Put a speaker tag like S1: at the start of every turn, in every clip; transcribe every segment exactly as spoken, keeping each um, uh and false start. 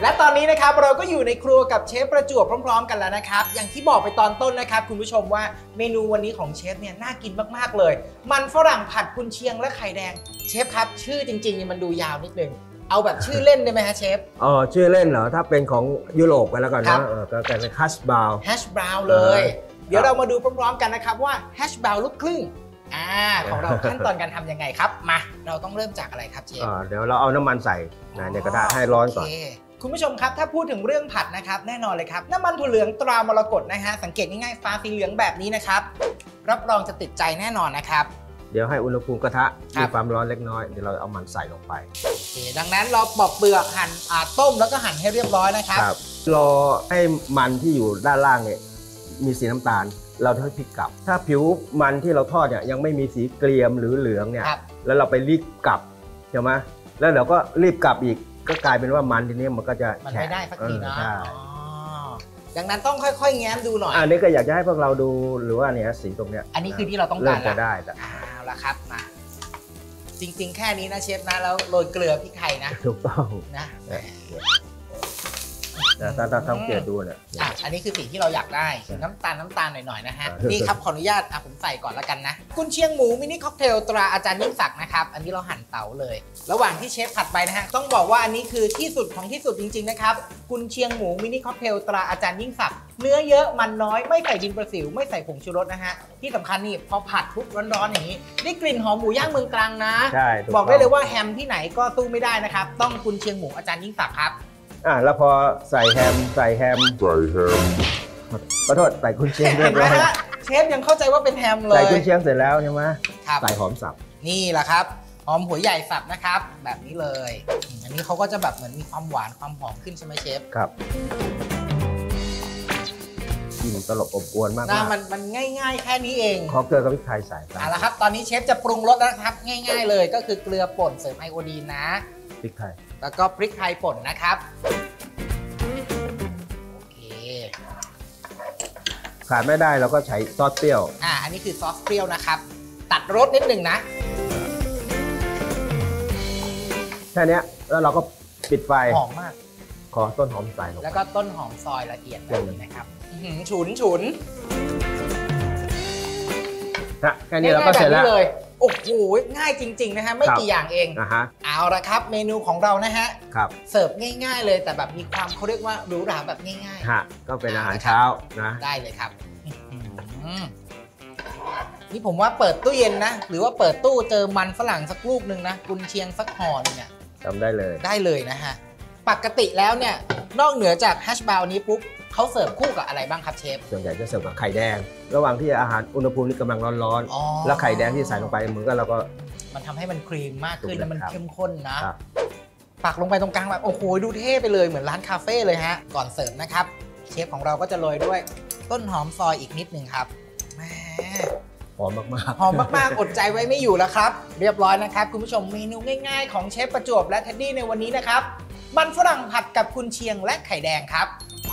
S1: และตอนนี้นะครับเราก็อยู่ในครัวกับเชฟประจวบพร้อมๆกันแล้วนะครับอย่างที่บอกไปตอนต้นนะครับคุณผู้ชมว่าเมนูวันนี้ของเชฟเนี่ยน่ากินมากๆเลยมันฝรั่งผัดกุนเชียงและไข่แดงเชฟครับชื่อจริงๆมันดูยาวนิดนึงเอาแบบชื่อเล่นได้ไหมฮะเชฟอ๋อ
S2: ชื่อเล่นเหรอถ้าเป็นของยุโรปไปแล้วก่อนนะก็เป็นฮัชบราวน์
S1: ฮัชบราวน์เลยเดี๋ยวเรามาดูพร้อมๆกันนะครับว่าฮัชบราวน์ลูกครึ่งอ่าของเราขั้นตอนการทำยังไงครับมาเราต้องเริ่มจากอะไรครับเชฟ
S2: เดี๋ยวเราเอาน้ำมันใส่ในกระทะให้ร้อนก่อน
S1: คุณผู้ชมครับถ้าพูดถึงเรื่องผัดนะครับแน่นอนเลยครับน้ำมันถั่วเหลืองตรามรกตนะฮะสังเกตง่ายๆฟ้าสีเหลืองแบบนี้นะครับรับรองจะติดใจแน่นอนนะครับ
S2: เดี๋ยวให้อุณหภูมิกระทะมีความร้อนเล็กน้อยเดี๋ยวเราเอามันใส่ลงไป
S1: โอเคดังนั้นเราปอกเปลือกหั่นต้มแล้วก็หั่นให้เรียบร้อยนะครับ
S2: รอให้มันที่อยู่ด้านล่างเนี่ยมีสีน้ำตาลเราค่อยพลิกกลับถ้าผิวมันที่เราทอดเนี่ยยังไม่มีสีเกรียมหรือเหลืองเนี่ยแล้วเราไปรีบกลับใช่ไหมแล้วเราก็รีบกลับอีกก็กลายเป็นว่ามันทีนี้มันก็จะ
S1: มันไม่ได้สักทีนะดังนั้นต้องค่อยๆแง้มดูหน่อย
S2: อันนี้ก็อยากจะให้พวกเราดูหรือว่าเนี่ยสีตรงเนี้ย
S1: อันนี้คือที่เราต้องการ
S2: จะได้
S1: เอาละครับมาจริงๆแค่นี้นะเชฟนะแล้วโรยเกลือพริกไทยนะ
S2: ถูกต้อง
S1: นะ
S2: แต่ถ้าถ้าต้องเกลือดูเนี่ย
S1: อ่ะอันนี้คือสิ่งที่เราอยากได้น้ำตาลน้ำตาลหน่อยๆนะฮะนี่ครับขออนุญาตอ่ะผมใส่ก่อนแล้วกันนะกุนเชียงหมูมินิค็อกเทลตราอาจารย์ยิ่งศักดิ์นะครับอันนี้เราหั่นเต๋าเลยระหว่างที่เชฟผัดไปนะฮะต้องบอกว่าอันนี้คือที่สุดของที่สุดจริงๆนะครับกุนเชียงหมูมินิค็อกเทลตราอาจารย์ยิ่งศักดิ์เนื้อเยอะมันน้อยไม่ใส่ดินประสิวไม่ใส่ผงชูรสนะฮะที่สำคัญนี่พอผัดปุ๊บร้อนๆอย่างนี้ได้กลิ่นหอมหมูย่างเมืองตรังนะบอกได้เลยว่าแฮมที่ไหนก็สู้ไม่ได้นะครับต้องกุนเชียงหมูอาจารย์ยิ่งศักดิ์ครับ
S2: อ่ะแล้วพอใส่แฮมใส่แฮมใส่แฮมขอโทษใส่กุนเชียงเรียบร้อย
S1: เชฟยังเข้าใจว่าเป็นแฮมเลย
S2: ใส่กุนเชียงเสร็จแล้วใช่ไหมใส่หอมสับ
S1: นี่แหละครับหอมหัวใหญ่สับนะครับแบบนี้เลยอันนี้เขาก็จะแบบเหมือนมีความหวานความหอมขึ้นใช่ไหมเชฟ
S2: ครับกลิ่นตลบอบอวลมาก
S1: นะมันมันง่ายๆแค่นี้เอง
S2: ขอเกลือกับพริกไทยใส่
S1: เอาละครับตอนนี้เชฟจะปรุงรสแล้วครับง่ายๆเลยก็คือเกลือป่นเสริมไอโอดีนนะ
S2: พริกไทย
S1: แล้วก็พริกไทยป่นนะครับโอเค
S2: ขาดไม่ได้เราก็ใช้ซอสเปรี้ยว
S1: อ่าอันนี้คือซอสเปรี้ยวนะครับตัดรสนิดหนึ่งนะ
S2: แค่นี้แล้วเราก็ปิดไฟ
S1: หอมมาก
S2: ขอต้นหอมใส่ลง
S1: แล้วก็ต้นหอมซอยละเอียดแบบนี้นะครับฉุนฉุน
S2: นะแค่นี้เราก็เสร็จแล้ว
S1: โอ้โหง่ายจริงๆนะฮะไม่กี่อย่างเองเอาละครับเมนูของเรานะฮะเสิร์ฟง่ายๆเลยแต่แบบมีความเขาเรียกว่าหรูหราแบบง่าย
S2: ๆฮะก็เป็นอาหารเช้านะ
S1: ได้เลยครับนี่ผมว่าเปิดตู้เย็นนะหรือว่าเปิดตู้เจอมันฝรั่งสักลูกหนึ่งนะกุนเชียงสักห่อนึงเนี่ย
S2: ทำได้เลย
S1: ได้เลยนะฮะปกติแล้วเนี่ยนอกเหนือจากแฮชบราวน์นี้ปุ๊บเขาเสิร์ฟคู่กับอะไรบ้างครับเชฟ
S2: ส่วนใหญ่จะเสิร์ฟกับไข่แดงระหว่างที่อาหารอุณหภูมินี่กำลังร้อนๆแล้วไข่แดงที่ใส่ลงไปเหมือนกับเราก็
S1: มันทำให้มันครีมมากขึ้นแล้วมันเข้มข้นนะปักลงไปตรงกลางแบบโอ้โหดูเท่ไปเลยเหมือนร้านคาเฟ่เลยฮะก่อนเสิร์ฟนะครับเชฟของเราก็จะโรยด้วยต้นหอมซอยอีกนิดนึงครับแหม
S2: หอมมาก
S1: ๆหอมมากๆอดใจไว้ไม่อยู่แล้วครับเรียบร้อยนะครับคุณผู้ชมเมนูง่ายๆของเชฟประจวบและเท็ดดี้ในวันนี้นะครับมันฝรั่งผัดกับกุนเชียงและไข่แดงครับ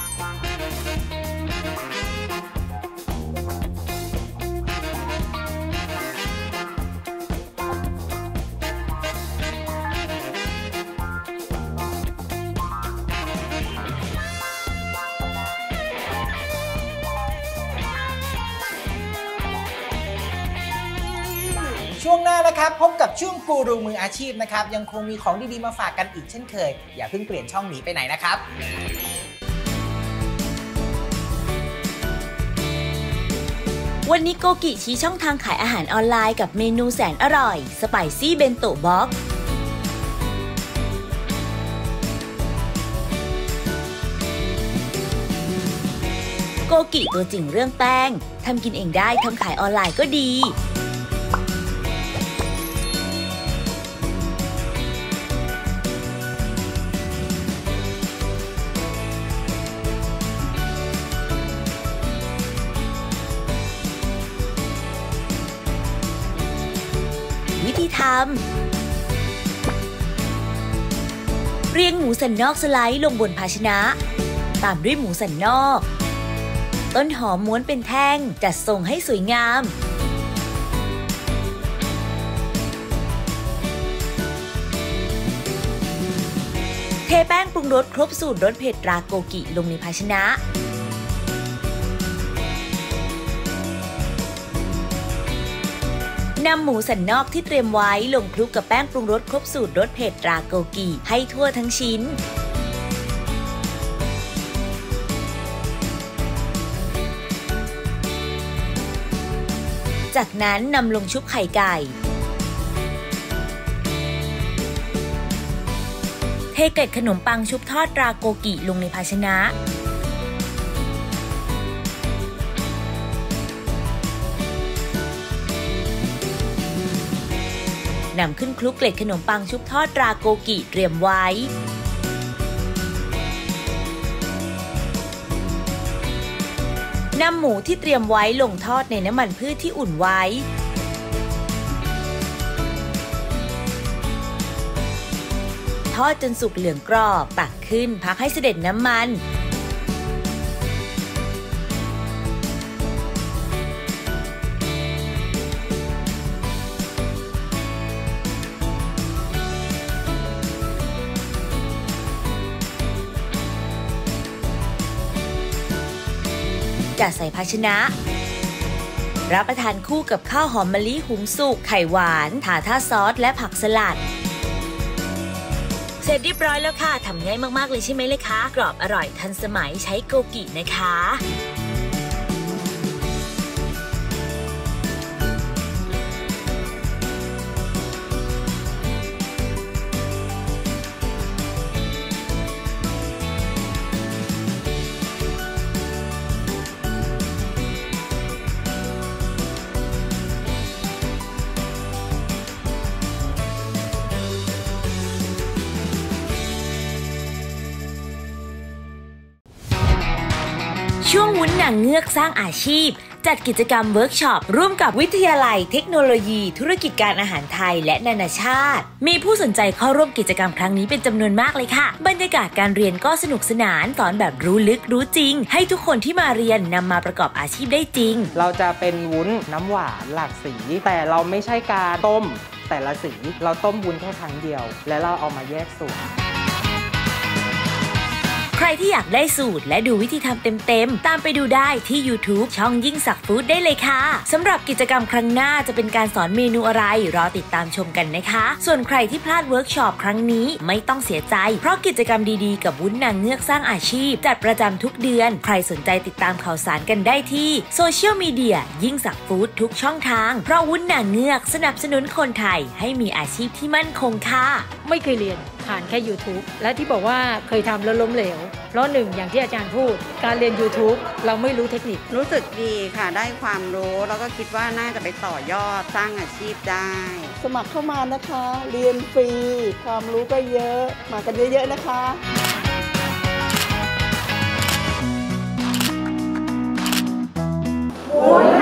S1: ช่วงหน้านะครับพบกับช่วงกูรูมืออาชีพนะครับยังคงมีของดีๆมาฝากกันอีกเช่นเคยอย่าเพิ่งเปลี่ยนช่องหนีไปไหนนะครับ
S3: วันนี้โกกิชี้ช่องทางขายอาหารออนไลน์กับเมนูแสนอร่อยสไปซี่เบนโตะบ็อกซ์โกกิตัวจริงเรื่องแป้งทำกินเองได้ทำขายออนไลน์ก็ดีวิธีทำเรียงหมูสันนอกสไลด์ลงบนภาชนะตามด้วยหมูสันนอกต้นหอมม้วนเป็นแท่งจัดทรงให้สวยงามเทแป้งปรุงรสครบสูตรรสเผ็ดตราโกกิลงในภาชนะนำหมูสันนอกที่เตรียมไว้ลงคลุกกับแป้งปรุงรสครบสูตรรสเผ็ดตราโกกิให้ทั่วทั้งชิ้นจากนั้นนำลงชุบไข่ไก่เทเกล็ดขนมปังชุบทอดตราโกกิลงในภาชนะนำขึ้นคลุกเกล็ดขนมปังชุบทอดตราโกกิเตรียมไว้นำหมูที่เตรียมไว้ลงทอดในน้ำมันพืชที่อุ่นไว้ทอดจนสุกเหลืองกรอบตักขึ้นพักให้เสด็จน้ำมันจัดใส่ภาชนะรับประทานคู่กับข้าวหอมมะลิหุงสุกไข่หวานทาท่าซอสและผักสลัดเสร็จเรียบร้อยแล้วค่ะทำง่ายมากๆเลยใช่ไหมเลยคะกรอบอร่อยทันสมัยใช้โกกินะคะช่วงวุ้นนางเงือกสร้างอาชีพจัดกิจกรรมเวิร์กช็อปร่วมกับวิทยาลัยเทคโนโลยีธุรกิจการอาหารไทยและนานาชาติมีผู้สนใจเข้าร่วมกิจกรรมครั้งนี้เป็นจำนวนมากเลยค่ะบรรยากาศการเรียนก็สนุกสนานสอนแบบรู้ลึกรู้จริงให้ทุกคนที่มาเรียนนำมาประกอบอาชีพได้จริง
S4: เราจะเป็นวุ้นน้ำหวานหลากสีแต่เราไม่ใช่การต้มแต่ละสีเราต้มวุ้นแค่ครั้งเดียวและเราเอามาแยกสูตร
S3: ใครที่อยากได้สูตรและดูวิธีทำเต็มๆตามไปดูได้ที่ ยูทูบ ช่องยิ่งศักดิ์ฟู้ดได้เลยค่ะสำหรับกิจกรรมครั้งหน้าจะเป็นการสอนเมนูอะไรรอติดตามชมกันนะคะส่วนใครที่พลาดเวิร์กช็อปครั้งนี้ไม่ต้องเสียใจเพราะกิจกรรมดีๆกับวุ้นนางเงือกสร้างอาชีพจัดประจำทุกเดือนใครสนใจติดตามข่าวสารกันได้ที่โซเชียลมีเดียยิ่งศักดิ์ฟู้ดทุกช่องทางเพราะวุ้นนางเงือกสนับสนุนคนไทยให้มีอาชีพที่มั่นคงค่ะ
S5: ไม่เคยเรียนผ่านแค่ ยูทูบ และที่บอกว่าเคยทำแล้วล้มเหลวเพราะหนึ่งอย่างที่อาจารย์พูดการเรียน ยูทูบ เราไม่รู้เทคนิค
S6: รู้สึกดีค่ะได้ความรู้แล้วก็คิดว่าน่าจะไปต่อยอดสร้างอาชีพได้
S7: สมัครเข้ามานะคะเรียนฟรีความรู้ก็เยอะมากันเยอะๆนะคะวุ้น